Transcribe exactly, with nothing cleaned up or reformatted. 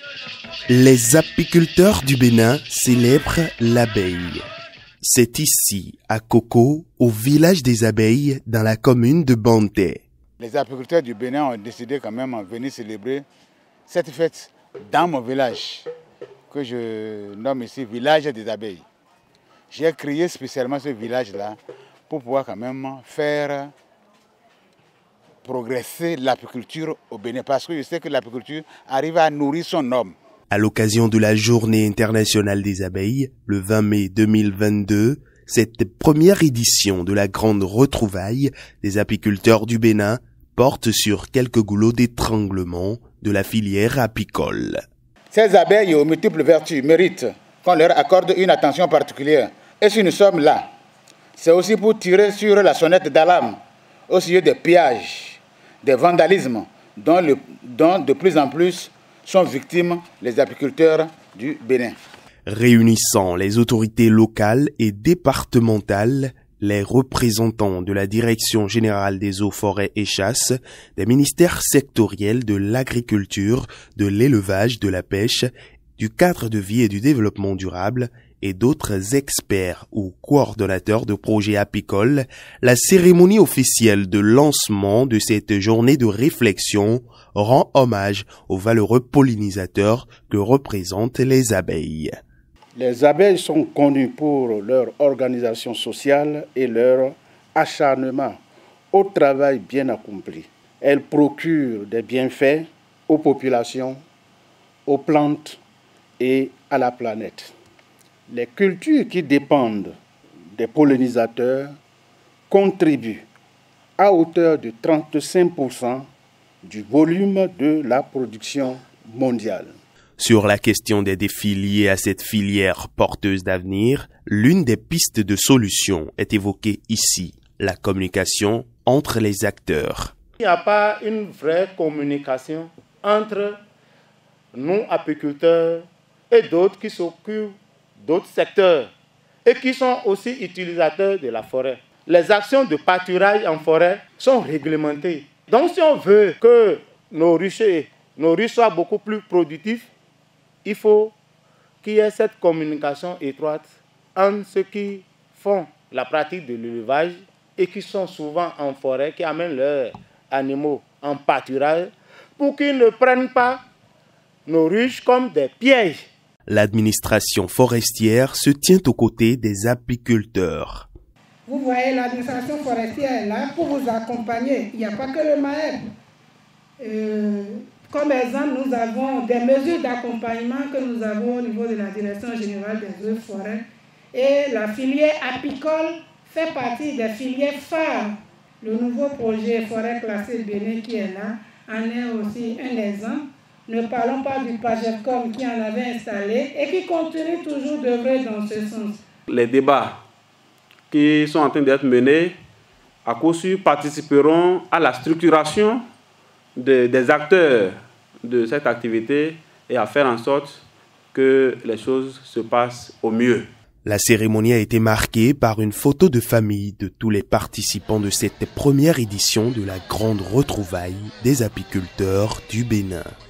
Les apiculteurs du Bénin célèbrent l'abeille. C'est ici, à Koko, au village des abeilles, dans la commune de Banté. Les apiculteurs du Bénin ont décidé quand même de venir célébrer cette fête dans mon village, que je nomme ici village des abeilles. J'ai créé spécialement ce village-là pour pouvoir quand même faire progresser l'apiculture au Bénin, parce que je sais que l'apiculture arrive à nourrir son homme. À l'occasion de la Journée internationale des abeilles, le vingt mai deux mille vingt-deux, cette première édition de la grande retrouvaille des apiculteurs du Bénin porte sur quelques goulots d'étranglement de la filière apicole. Ces abeilles aux multiples vertus méritent qu'on leur accorde une attention particulière. Et si nous sommes là, c'est aussi pour tirer sur la sonnette d'alarme au sujet des pillages, des vandalismes dont, le, dont de plus en plus sont victimes les apiculteurs du Bénin. Réunissant les autorités locales et départementales, les représentants de la Direction générale des eaux, forêts et chasses, des ministères sectoriels de l'agriculture, de l'élevage, de la pêche, du cadre de vie et du développement durable et d'autres experts ou coordonnateurs de projets apicoles, la cérémonie officielle de lancement de cette journée de réflexion rend hommage aux valeureux pollinisateurs que représentent les abeilles. Les abeilles sont connues pour leur organisation sociale et leur acharnement au travail bien accompli. Elles procurent des bienfaits aux populations, aux plantes et à la planète. Les cultures qui dépendent des pollinisateurs contribuent à hauteur de trente-cinq pour cent du volume de la production mondiale. Sur la question des défis liés à cette filière porteuse d'avenir, l'une des pistes de solution est évoquée ici, la communication entre les acteurs. Il n'y a pas une vraie communication entre nous, apiculteurs, et d'autres qui s'occupent d'autres secteurs et qui sont aussi utilisateurs de la forêt. Les actions de pâturage en forêt sont réglementées. Donc si on veut que nos ruchers, nos ruches soient beaucoup plus productifs, il faut qu'il y ait cette communication étroite entre ceux qui font la pratique de l'élevage et qui sont souvent en forêt, qui amènent leurs animaux en pâturage, pour qu'ils ne prennent pas nos ruches comme des pièges. L'administration forestière se tient aux côtés des apiculteurs. Vous voyez, l'administration forestière est là pour vous accompagner. Il n'y a pas que le M A E B. Euh, comme exemple, nous avons des mesures d'accompagnement que nous avons au niveau de la Direction générale des eaux et forêts. Et la filière apicole fait partie des filières phares. Le nouveau projet Forêt classée Bénin qui est là en est aussi un exemple. Ne parlons pas du PAGECOM qui en avait installé et qui continue toujours d'œuvrer dans ce sens. Les débats qui sont en train d'être menés à coup sûr participeront à la structuration de, des acteurs de cette activité et à faire en sorte que les choses se passent au mieux. La cérémonie a été marquée par une photo de famille de tous les participants de cette première édition de la grande retrouvaille des apiculteurs du Bénin.